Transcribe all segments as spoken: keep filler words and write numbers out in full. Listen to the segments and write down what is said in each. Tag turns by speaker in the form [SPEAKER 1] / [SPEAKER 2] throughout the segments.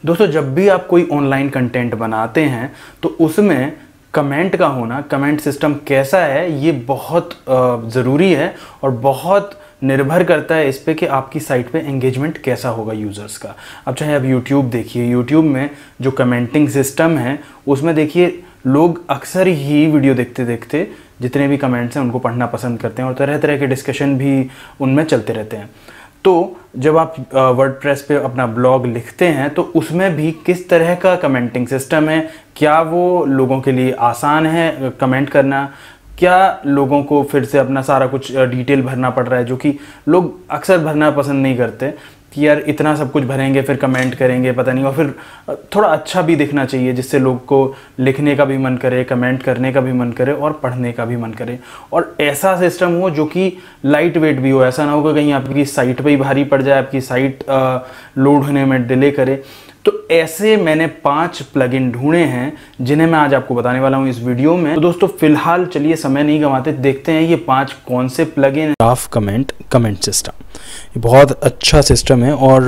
[SPEAKER 1] दोस्तों जब भी आप कोई ऑनलाइन कंटेंट बनाते हैं तो उसमें कमेंट का होना, कमेंट सिस्टम कैसा है, ये बहुत ज़रूरी है और बहुत निर्भर करता है इस पे कि आपकी साइट पे एंगेजमेंट कैसा होगा यूज़र्स का। अब चाहे आप यूट्यूब देखिए, यूट्यूब में जो कमेंटिंग सिस्टम है उसमें देखिए लोग अक्सर ही वीडियो देखते देखते जितने भी कमेंट्स हैं उनको पढ़ना पसंद करते हैं और तरह तरह के डिस्कशन भी उनमें चलते रहते हैं। तो जब आप वर्डप्रेस पे अपना ब्लॉग लिखते हैं तो उसमें भी किस तरह का कमेंटिंग सिस्टम है, क्या वो लोगों के लिए आसान है कमेंट करना, क्या लोगों को फिर से अपना सारा कुछ डिटेल भरना पड़ रहा है, जो कि लोग अक्सर भरना पसंद नहीं करते कि यार इतना सब कुछ भरेंगे फिर कमेंट करेंगे पता नहीं, और फिर थोड़ा अच्छा भी दिखना चाहिए जिससे लोग को लिखने का भी मन करे, कमेंट करने का भी मन करे और पढ़ने का भी मन करे। और ऐसा सिस्टम हो जो कि लाइट वेट भी हो, ऐसा ना हो कि कहीं आपकी साइट पे ही भारी पड़ जाए, आपकी साइट लोड होने में डिले करे। तो ऐसे मैंने पांच प्लगइन ढूंढे हैं जिन्हें मैं आज आपको बताने वाला हूं इस वीडियो में। तो दोस्तों फिलहाल चलिए समय नहीं गंवाते, देखते हैं ये पांच कौन से plugin. Graph comment comment system ये बहुत अच्छा सिस्टम है और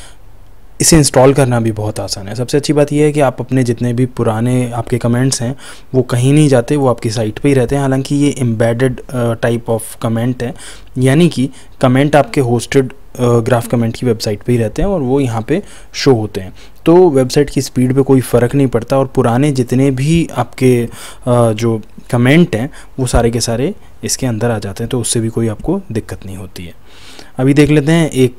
[SPEAKER 1] इसे इंस्टॉल करना भी बहुत आसान है। सबसे अच्छी बात यह है कि आप अपने जितने भी पुराने आपके कमेंट्स हैं वो कहीं नहीं जाते, वो आपकी साइट पे ही रहते हैं। हालांकि ये एम्बेडेड टाइप ऑफ कमेंट है, यानी कि कमेंट आपके होस्टेड ग्राफ कमेंट की वेबसाइट पे ही रहते हैं और वो यहाँ पे शो होते हैं। तो वेबसाइट की स्पीड पे कोई फ़र्क नहीं पड़ता और पुराने जितने भी आपके जो कमेंट हैं वो सारे के सारे इसके अंदर आ जाते हैं, तो उससे भी कोई आपको दिक्कत नहीं होती है। अभी देख लेते हैं एक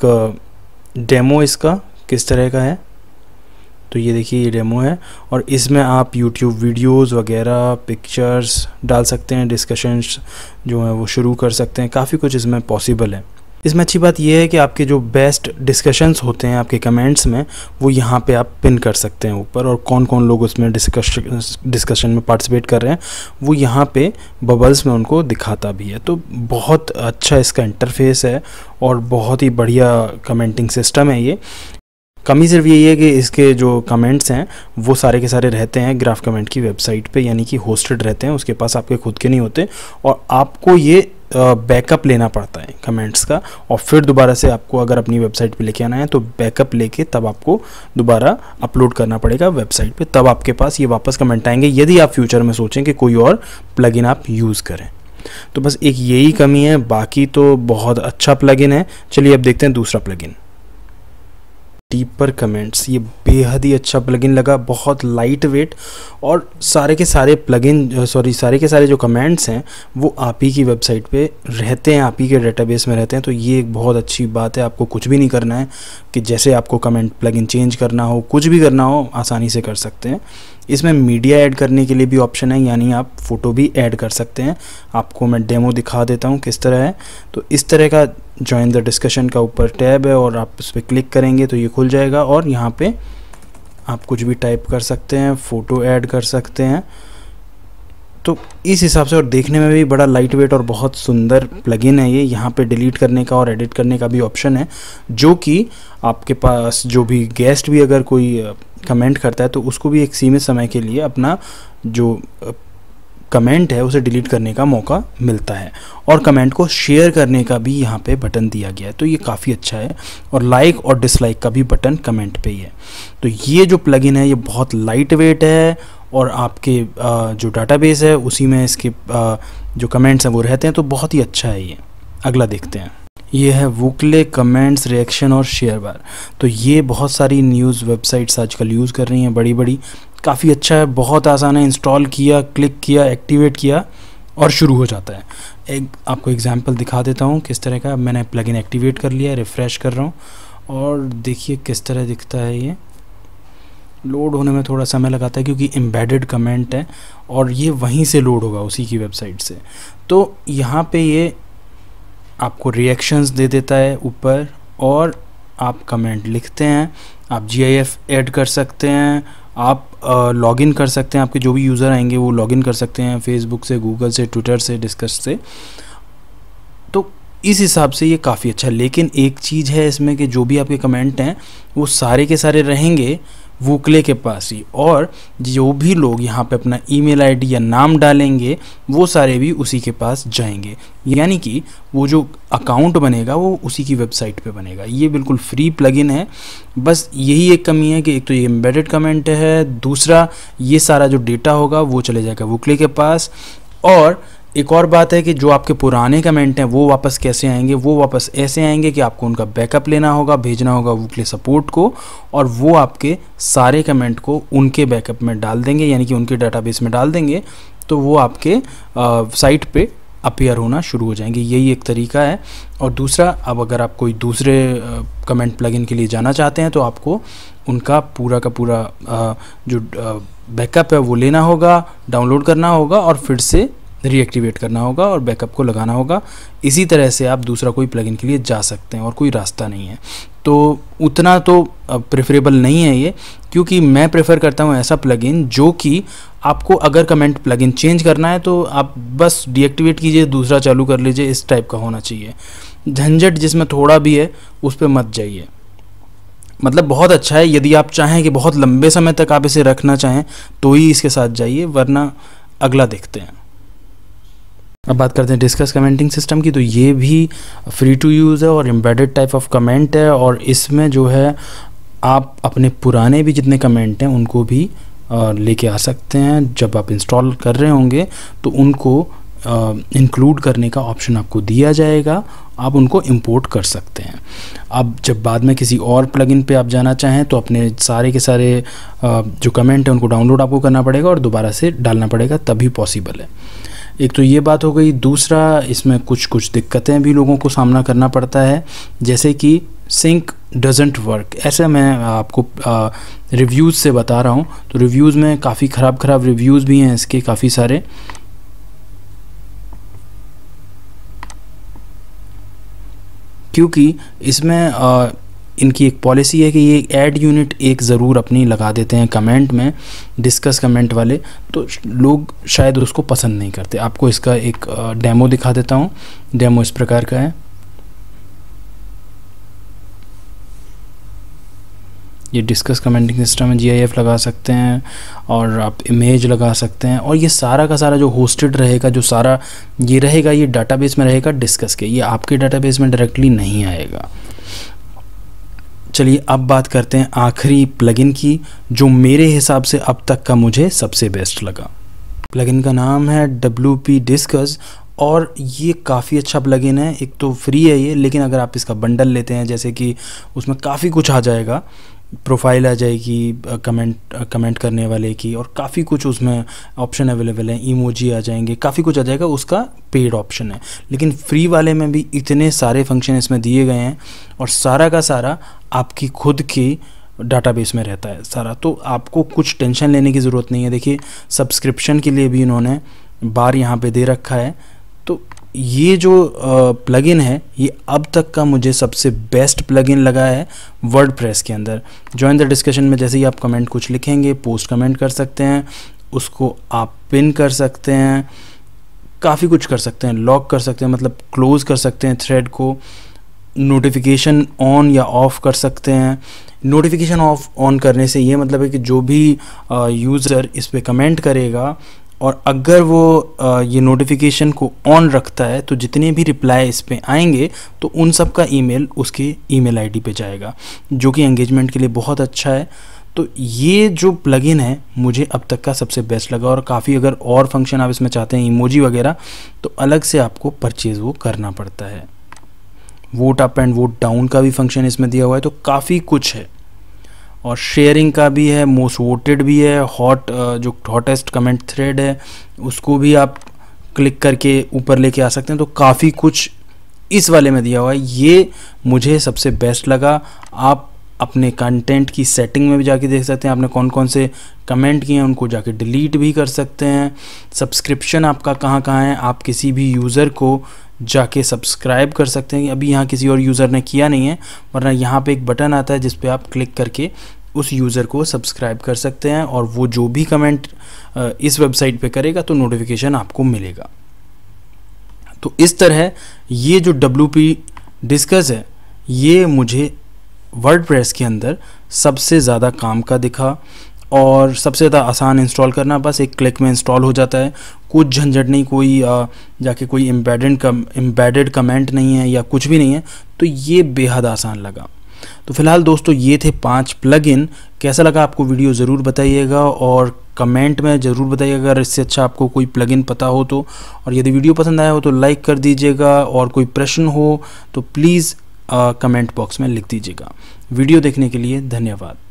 [SPEAKER 1] डेमो इसका किस तरह का है। तो ये देखिए ये डेमो है और इसमें आप यूट्यूब वीडियोस वगैरह, पिक्चर्स डाल सकते हैं, डिस्कशंस जो हैं वो शुरू कर सकते हैं, काफ़ी कुछ इसमें पॉसिबल है। इसमें अच्छी बात यह है कि आपके जो बेस्ट डिस्कशंस होते हैं आपके कमेंट्स में वो यहाँ पे आप पिन कर सकते हैं ऊपर, और कौन कौन लोग उसमें डिस्कशन डिस्कशन में पार्टिसिपेट कर रहे हैं वो यहाँ पे बबल्स में उनको दिखाता भी है। तो बहुत अच्छा इसका इंटरफेस है और बहुत ही बढ़िया कमेंटिंग सिस्टम है ये। कमी सिर्फ यही है कि इसके जो कमेंट्स हैं वो सारे के सारे रहते हैं ग्राफ कमेंट की वेबसाइट पे, यानी कि होस्टेड रहते हैं, उसके पास आपके खुद के नहीं होते और आपको ये बैकअप लेना पड़ता है कमेंट्स का, और फिर दोबारा से आपको अगर अपनी वेबसाइट पे लेके आना है तो बैकअप लेके तब आपको दोबारा अपलोड करना पड़ेगा वेबसाइट पे, तब आपके पास ये वापस कमेंट आएंगे यदि आप फ्यूचर में सोचें कि कोई और प्लगइन आप यूज़ करें। तो बस एक यही कमी है, बाकी तो बहुत अच्छा प्लगइन है। चलिए अब देखते हैं दूसरा प्लगइन, डीपर कमेंट्स। ये बेहद ही अच्छा प्लगइन लगा, बहुत लाइट वेट, और सारे के सारे प्लगइन सॉरी सारे के सारे जो कमेंट्स हैं वो आप ही की वेबसाइट पे रहते हैं, आप ही के डेटाबेस में रहते हैं। तो ये एक बहुत अच्छी बात है, आपको कुछ भी नहीं करना है कि जैसे आपको कमेंट प्लगइन चेंज करना हो, कुछ भी करना हो आसानी से कर सकते हैं। इसमें मीडिया ऐड करने के लिए भी ऑप्शन है, यानी आप फ़ोटो भी ऐड कर सकते हैं। आपको मैं डेमो दिखा देता हूँ किस तरह है। तो इस तरह का जॉइन द डिस्कशन का ऊपर टैब है और आप उस पर क्लिक करेंगे तो ये खुल जाएगा और यहाँ पे आप कुछ भी टाइप कर सकते हैं, फ़ोटो ऐड कर सकते हैं। तो इस हिसाब से, और देखने में भी बड़ा लाइट वेट और बहुत सुंदर प्लगइन है ये। यहाँ पे डिलीट करने का और एडिट करने का भी ऑप्शन है, जो कि आपके पास जो भी गेस्ट भी अगर कोई कमेंट करता है तो उसको भी एक सीमित समय के लिए अपना जो कमेंट है उसे डिलीट करने का मौका मिलता है, और कमेंट को शेयर करने का भी यहाँ पे बटन दिया गया है। तो ये काफ़ी अच्छा है, और लाइक और डिसलाइक का भी बटन कमेंट पे ही है। तो ये जो प्लगइन है ये बहुत लाइट वेट है और आपके जो डाटाबेस है उसी में इसके जो कमेंट्स हैं वो रहते हैं, तो बहुत ही अच्छा है ये। अगला देखते हैं, ये है वूकले कमेंट्स रिएक्शन और शेयर बार। तो ये बहुत सारी न्यूज़ वेबसाइट्स आजकल यूज़ कर रही हैं बड़ी बड़ी, काफ़ी अच्छा है, बहुत आसान है। इंस्टॉल किया, क्लिक किया, एक्टिवेट किया और शुरू हो जाता है। एक आपको एग्जांपल दिखा देता हूँ किस तरह का। मैंने प्लगइन एक्टिवेट कर लिया है, रिफ़्रेश कर रहा हूँ और देखिए किस तरह दिखता है। ये लोड होने में थोड़ा समय लगाता है क्योंकि एम्बेडेड कमेंट है और ये वहीं से लोड होगा उसी की वेबसाइट से। तो यहाँ पे ये आपको रिएक्शंस दे देता है ऊपर, और आप कमेंट लिखते हैं, आप जी आई एफ ऐड कर सकते हैं, आप लॉगिन कर सकते हैं, आपके जो भी यूज़र आएंगे वो लॉगिन कर सकते हैं फेसबुक से, गूगल से, ट्विटर से, डिस्कस से। तो इस हिसाब से ये काफ़ी अच्छा है। लेकिन एक चीज़ है इसमें कि जो भी आपके कमेंट हैं वो सारे के सारे रहेंगे वूकले के पास ही, और जो भी लोग यहाँ पे अपना ईमेल आईडी या नाम डालेंगे वो सारे भी उसी के पास जाएंगे, यानी कि वो जो अकाउंट बनेगा वो उसी की वेबसाइट पे बनेगा। ये बिल्कुल फ्री प्लगइन है। बस यही एक कमी है कि एक तो ये एम्बेडेड कमेंट है, दूसरा ये सारा जो डेटा होगा वो चले जाएगा वूकले के पास, और एक और बात है कि जो आपके पुराने कमेंट हैं वो वापस कैसे आएंगे, वो वापस ऐसे आएंगे कि आपको उनका बैकअप लेना होगा, भेजना होगा वूकले सपोर्ट को, और वो आपके सारे कमेंट को उनके बैकअप में डाल देंगे, यानी कि उनके डाटाबेस में डाल देंगे, तो वो आपके साइट पे अपीयर होना शुरू हो जाएंगे। यही एक तरीका है। और दूसरा, अब अगर आप कोई दूसरे कमेंट प्लगइन के लिए जाना चाहते हैं तो आपको उनका पूरा का पूरा आ, जो बैकअप है वो लेना होगा, डाउनलोड करना होगा और फिर से रीएक्टिवेट करना होगा और बैकअप को लगाना होगा। इसी तरह से आप दूसरा कोई प्लगइन के लिए जा सकते हैं और कोई रास्ता नहीं है। तो उतना तो प्रेफरेबल नहीं है ये, क्योंकि मैं प्रेफर करता हूँ ऐसा प्लगइन जो कि आपको अगर कमेंट प्लगइन चेंज करना है तो आप बस डीएक्टिवेट कीजिए, दूसरा चालू कर लीजिए, इस टाइप का होना चाहिए। झंझट जिसमें थोड़ा भी है उस पर मत जाइए। मतलब बहुत अच्छा है, यदि आप चाहें कि बहुत लंबे समय तक आप इसे रखना चाहें तो ही इसके साथ जाइए, वरना अगला देखते हैं। अब बात करते हैं डिस्कस कमेंटिंग सिस्टम की। तो ये भी फ्री टू यूज़ है और एम्बेडेड टाइप ऑफ कमेंट है, और इसमें जो है आप अपने पुराने भी जितने कमेंट हैं उनको भी लेके आ सकते हैं। जब आप इंस्टॉल कर रहे होंगे तो उनको इंक्लूड करने का ऑप्शन आपको दिया जाएगा, आप उनको इंपोर्ट कर सकते हैं। अब जब बाद में किसी और प्लगइन पे आप जाना चाहें तो अपने सारे के सारे जो कमेंट हैं उनको डाउनलोड आपको करना पड़ेगा और दोबारा से डालना पड़ेगा, तभी पॉसिबल है। एक तो ये बात हो गई। दूसरा, इसमें कुछ कुछ दिक्कतें भी लोगों को सामना करना पड़ता है, जैसे कि सिंक डजंट वर्क। ऐसे मैं आपको रिव्यूज़ से बता रहा हूँ, तो रिव्यूज़ में काफ़ी ख़राब ख़राब रिव्यूज़ भी हैं इसके, काफ़ी सारे। क्योंकि इसमें आ, इनकी एक पॉलिसी है कि ये ऐड यूनिट एक ज़रूर अपनी लगा देते हैं कमेंट में, डिस्कस कमेंट वाले, तो लोग शायद उसको पसंद नहीं करते। आपको इसका एक डेमो दिखा देता हूँ। डेमो इस प्रकार का है। ये डिस्कस कमेंटिंग सिस्टम है, जी आई एफ लगा सकते हैं और आप इमेज लगा सकते हैं, और ये सारा का सारा जो होस्टेड रहेगा, जो सारा ये रहेगा, ये डाटाबेस में रहेगा डिस्कस के, ये आपके डाटाबेस में डायरेक्टली नहीं आएगा। चलिए अब बात करते हैं आखिरी प्लगइन की, जो मेरे हिसाब से अब तक का मुझे सबसे बेस्ट लगा। प्लगइन का नाम है डब्ल्यू पी डिस्कस, और ये काफ़ी अच्छा प्लगइन है। एक तो फ्री है ये, लेकिन अगर आप इसका बंडल लेते हैं, जैसे कि उसमें काफ़ी कुछ आ जाएगा, प्रोफाइल आ जाएगी कमेंट कमेंट करने वाले की, और काफ़ी कुछ उसमें ऑप्शन अवेलेबल है, इमोजी आ जाएंगे, काफ़ी कुछ आ जाएगा, उसका पेड ऑप्शन है। लेकिन फ्री वाले में भी इतने सारे फंक्शन इसमें दिए गए हैं, और सारा का सारा आपकी खुद की डाटाबेस में रहता है सारा, तो आपको कुछ टेंशन लेने की ज़रूरत नहीं है। देखिए सब्सक्रिप्शन के लिए भी इन्होंने बार यहाँ पे दे रखा है। तो ये जो प्लगइन है ये अब तक का मुझे सबसे बेस्ट प्लगइन लगा है वर्डप्रेस के अंदर। जॉइन द डिस्कशन में जैसे ही आप कमेंट कुछ लिखेंगे, पोस्ट कमेंट कर सकते हैं, उसको आप पिन कर सकते हैं, काफ़ी कुछ कर सकते हैं, लॉक कर सकते हैं, मतलब क्लोज़ कर सकते हैं थ्रेड को, नोटिफिकेशन ऑन या ऑफ़ कर सकते हैं। नोटिफिकेशन ऑफ ऑन करने से ये मतलब है कि जो भी यूज़र इस पे कमेंट करेगा और अगर वो आ, ये नोटिफिकेशन को ऑन रखता है तो जितने भी रिप्लाई इस पे आएंगे तो उन सब का ईमेल उसके ईमेल आईडी पे जाएगा, जो कि एंगेजमेंट के लिए बहुत अच्छा है। तो ये जो प्लगइन है मुझे अब तक का सबसे बेस्ट लगा, और काफ़ी अगर और फंक्शन आप इसमें चाहते हैं, इमोजी वगैरह, तो अलग से आपको परचेज़ वो करना पड़ता है। Vote up and vote down का भी फंक्शन इसमें दिया हुआ है, तो काफ़ी कुछ है। और शेयरिंग का भी है, मोस्ट वोटेड भी है, हॉट जो हॉटेस्ट कमेंट थ्रेड है उसको भी आप क्लिक करके ऊपर लेके आ सकते हैं। तो काफ़ी कुछ इस वाले में दिया हुआ है, ये मुझे सबसे बेस्ट लगा। आप अपने कंटेंट की सेटिंग में भी जाके देख सकते हैं आपने कौन कौन से कमेंट किए हैं, उनको जाके डिलीट भी कर सकते हैं। सब्सक्रिप्शन आपका कहाँ कहाँ है, आप किसी भी यूज़र को जाके सब्सक्राइब कर सकते हैं। अभी यहाँ किसी और यूज़र ने किया नहीं है, वरना यहाँ पे एक बटन आता है जिस पे आप क्लिक करके उस यूज़र को सब्सक्राइब कर सकते हैं, और वो जो भी कमेंट इस वेबसाइट पे करेगा तो नोटिफिकेशन आपको मिलेगा। तो इस तरह ये जो डब्ल्यू पी डिस्कस है ये मुझे वर्डप्रेस के अंदर सबसे ज़्यादा काम का दिखा और सबसे ज़्यादा आसान इंस्टॉल करना, बस एक क्लिक में इंस्टॉल हो जाता है। कुछ झंझट नहीं, कोई आ, जाके कोई एम्बेडेड कम एम्बेडेड कमेंट नहीं है या कुछ भी नहीं है, तो ये बेहद आसान लगा। तो फिलहाल दोस्तों ये थे पांच प्लगइन। कैसा लगा आपको वीडियो ज़रूर बताइएगा और कमेंट में ज़रूर बताइएगा अगर इससे अच्छा आपको कोई प्लगइन पता हो तो। और यदि वीडियो पसंद आया हो तो लाइक कर दीजिएगा और कोई प्रश्न हो तो प्लीज़ कमेंट बॉक्स में लिख दीजिएगा। वीडियो देखने के लिए धन्यवाद।